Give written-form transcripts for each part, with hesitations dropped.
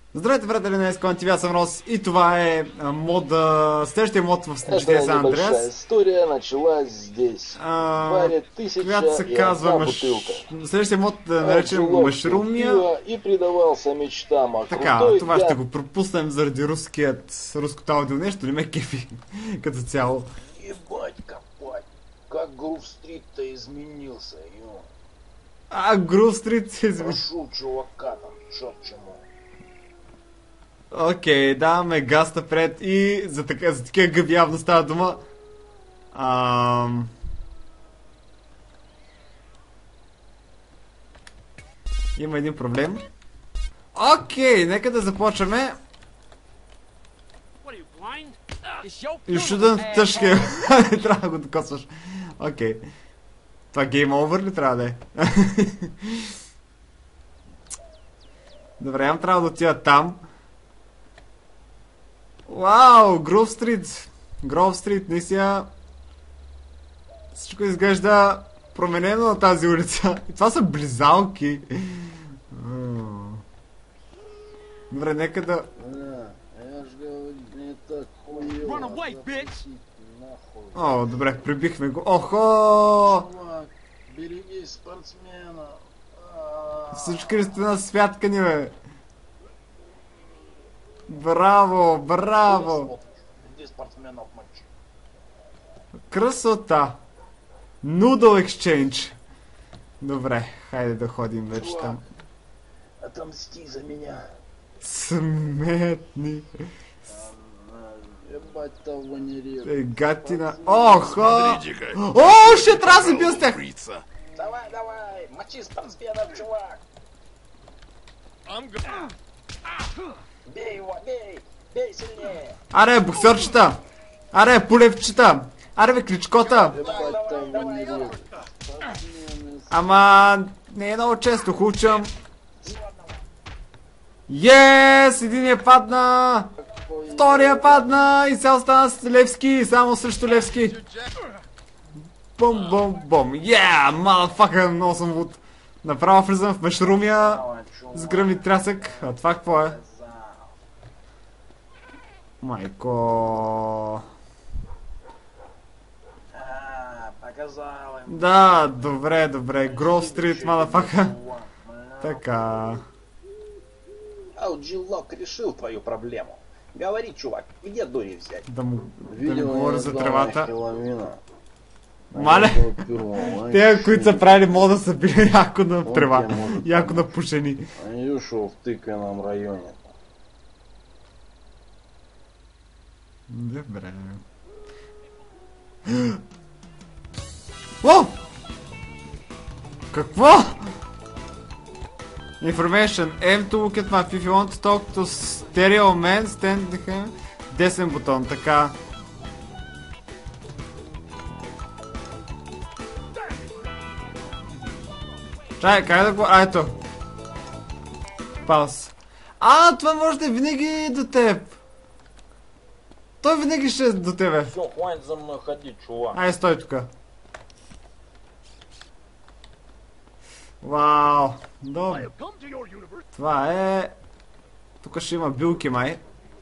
Здравейте, приятели на SCON, аз съм Рос и това е следващия мод в GTA San Andreas. История началась здесь. В баре 1001 бутылка. Следващия мод да наречем Мъшрумия. И предавался мечтам о Така, крутой това ще го пропуснем заради руското аудио нещо, не ме кефи като цяло. Ебать копать, как Грув Стрит-то изменился, ё. Грув Стрит се изменился. Прошу чувака там, чёрт чему. Окей, даваме газ напред и за такива гъби явно става дума. Има един проблем. Окей, нека да започваме. You shouldn't touch him. Не трябва да го докосваш. Окей. Това Game Over ли трябва да е? Добре, ям трябва да отида там. Вау, Гров Стрит, наистина всичко изглежда променено на тази улица. И това са близалки. Добре, нека да... О, добре, прибихме го. Охо! Береги спортсмена. Всички сте на святкани, бе. Браво, браво! Красота! Noodle Exchange! Добре, хайде да ходим вече там. Отомсти за меня. Сметни. Ебать того не режет. Гатина. Охо! О, ще трябва да се бил с тях! Давай, мочи спортсменов, чувак! Бей его, бей сильнее! Аре, боксерчета! Аре, пулевчета! Аре, бе, кличкота! Ама, не е много често, хучам. Йес! Единия падна! Втория падна! И сега остана с Левски, само срещу Левски. Бум, бум, бум. Yeah, motherfucker, много съм луд. Направо влизам в Мъшрумия с гръм и трясък. А това какво е? Майко... Да, добре, Гров Стрит, motherfucker. Така... Ауджилок решил твою проблему. Говори, чувак, где дури взять? Да му говоря за тревата. Мале, те, които са правили мода, са били яко на трева, яко напушени. Они ушел в тыквенном районе. Добре. О! Какво? Information. Aim to look at map. If you want to talk to stereo man, stand behind. Десен бутон, така. Чай, как да го... ето. Пауз. Това може да е винаги до теб. Той винаги ще е до тебе. Все, хватит за мной ходить, чувак. Ай, стой тука. Вау. Добре. Това е... Тук ще има билки, май.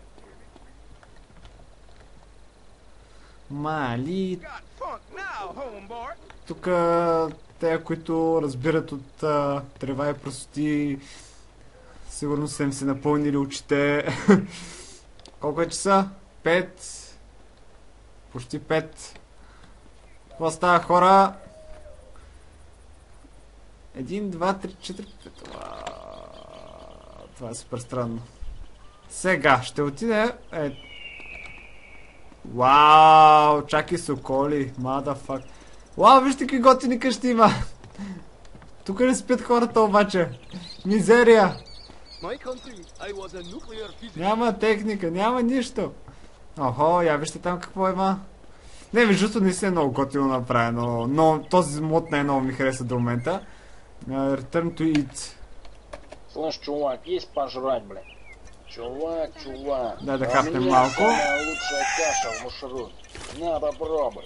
Мали... Тук те, които разбират от трева и простоти, сигурно са им се напълнили очите. Колко е часа? 5. Почти 5. Това става, хора? 1, 2, 3, 4, 5. Това е супер странно. Сега ще отиде... Вау, чакай соколи, motherfuck. Вау, вижте какви готини къщи има. Тук не спят хората обаче. Мизерия. Няма техника, няма нищо. Охо, я вижте там какво има. Не, междуто не си е много готино направено, но този мод не е много ми хареса до момента. Return to eat. Слышь, чувак, есть пожрать, блядь? Чувак. Да хапнем малко. Самая лучшая каша в мушру. На, попробуй.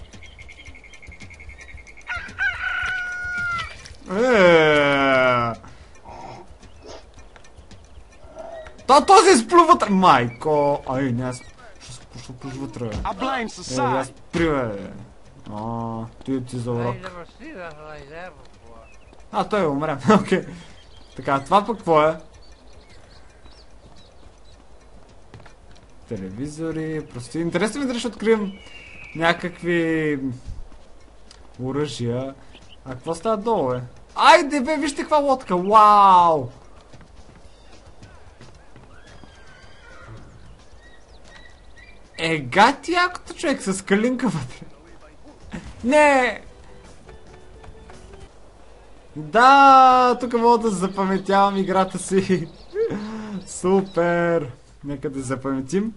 Този изплю вътре! Майко! Ай, не, аз ще плюш вътре, бе. Аз спри, бе. Ти за урок. Той умря. Окей. Така, това пък какво е? Телевизори, прости. Интересно ми дали ще открием някакви оръжия. А какво става долу, бе? Айде, бе, вижте каква лодка! Вау! Гати якото, човек, с калинка вътре. Не! Да, тук мога да запаметявам играта си. Супер! Нека да запаметим.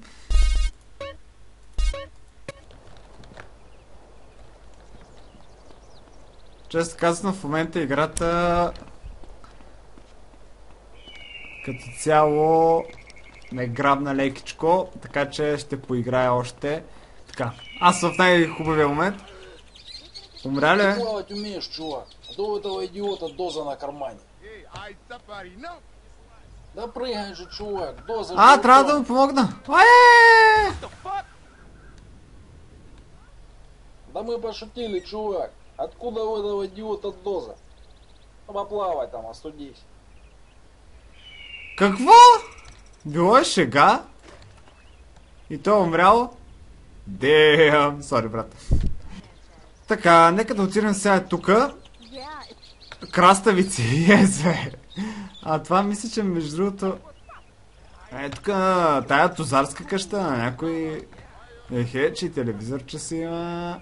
Често казано, в момента играта като цяло ме грабна лекичко, така че ще поиграя още. Така, аз в най-хубавия момент. Умря ли? Ты плавать умеешь, чувак. А то у этого идиота доза на кармане. Да прыгай же, чувак. Доза. Трябва да му помогна. Ае! Да мы пошутили, чувак. Откуда у этого идиота доза? Поплавай там, остудись. Какво? Било е шега? И той е умрял? Дем, сори, брат. Така, нека да отидем сега тука. Краставици, бе. Това мисля, че между другото... тука, тая тузарска къща, някой... че и телевизорче си има...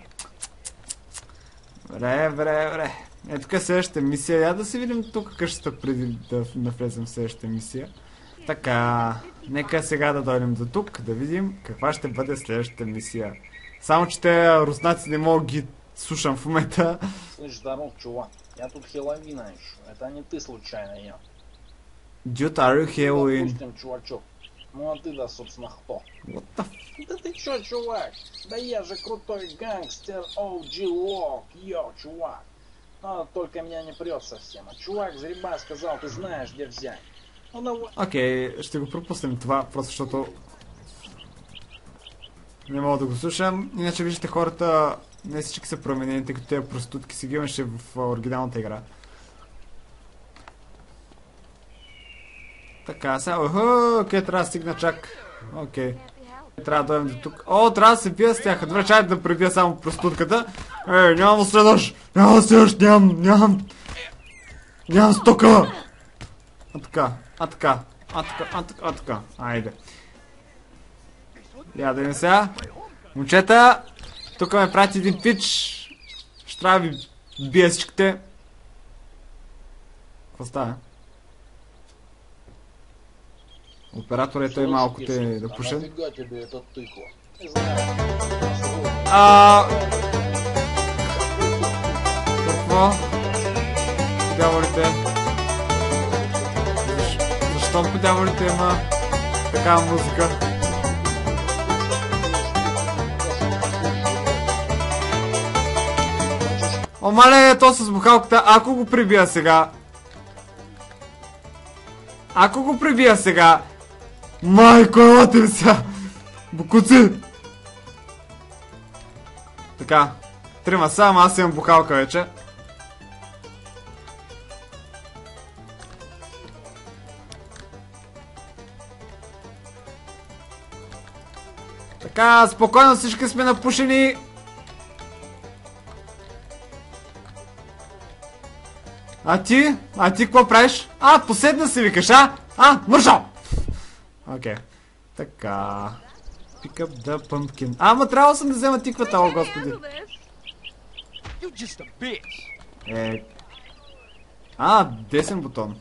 Вре. Тук е следващата мисия. Я да си видим тук къщата преди да навлезем в следващата мисия. Така, нека сега да дойдем до тук, да видим каква ще бъде следващата мисия. Само, че те руснаци не мога ги слушам в момента. Слышь, здоров, чувак. Я тут хеловина ищу. Это не ты случайно, я. Dude, are you heroin? Допустим, чувачок. Ну а ты-то, собственно, кто? What the Да ты чё, чувак? Да я же крутой гангстер OG Lock. Йо, чувак. Только меня не прет совсем. А чувак с гриба сказал, ты знаешь, где взять. Ну давай. Окей, ще го пропуснем това, просто защото не мога да го слушам. Иначе виждате хората, не всички са променени, тъй като тези проститутки си ги имаше в оригиналната игра. Така, сега, окей, трябва да стигна чак. Окей. Трябва да дойдем до тук. Трябва да се бия с тях. Добре, чай да пребия само проститутката. Нямам да следваш! Нямам стока! Така. Айде. Я да видим сега. Момчета, тук ме прати един пич. Ще трябва да ви бия всичките. Какво става? Операторът той малко те да пушен. Какво? Дяволите? Защо по дяволите има такава музика? Мале, то с бухалката, ако го прибия сега... Майко, елате ми сега! Букуци! Така, трима само, аз имам бухалка вече. Така, спокойно, всички сме напушени. А ти какво правиш? Поседна си викаш, мършал! Окей. Така. Pick up the pumpkin. Ама трябва съм да взема тиквата, о господи. Десен бутон.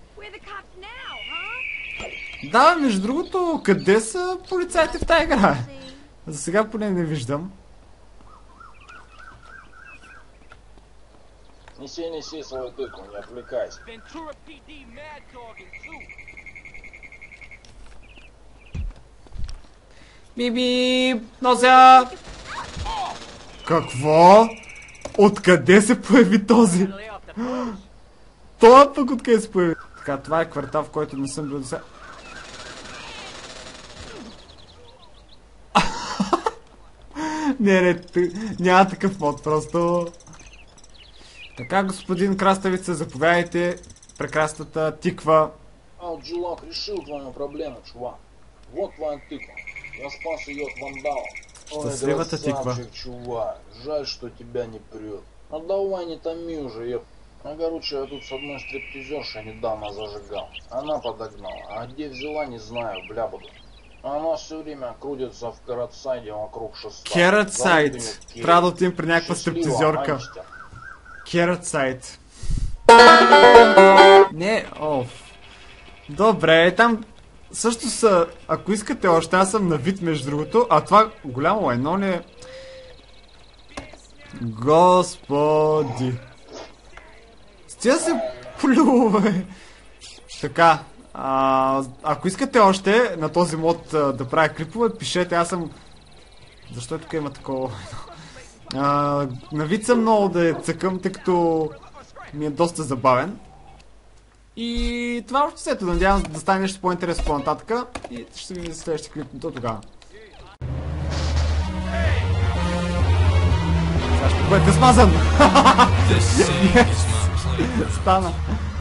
Да, между другото, къде са полицайите в тази игра? За сега поне не виждам. Неси свою тыку, не отвлекайся. Биби, нося! Какво? Откъде се появи този? Това пък откъде се появи? Така, това е квартал, в който не съм бил до сега. Не, няма такъв мод, просто... Така, господин Краставица, заповядайте. Прекрасната тиква. Джилок решил твою проблему, чувак. Вот твоя тыква. Я спас ее от вандала. Счастливая-то тыква. Чувак. Жаль, что тебя не прет. Ну давай не томи уже, еп. Короче, я тут с одной стриптизершей недавно зажигал. Она подогнала. А где взяла, не знаю, бля буду. Она все время крутится в Кератсайде вокруг шеста. Кератсайд. Трябва да отидем при някаква стриптизерка. Кератсайд. Не, добре, там също са, ако искате още, аз съм на вид между другото, а това голямо едно ли е? Господи. Стига се плюве. Така, ако искате още на този мод да правя клипове, пишете, аз съм... Защо тук има такова? На вид съм много да я цъкам, тъй като ми е доста забавен. И това още сето, надявам да стане нещо по-интересно по-нататъка и ще се видим за следващия клип до тогава. Сега ще бъдете смазан! Стана!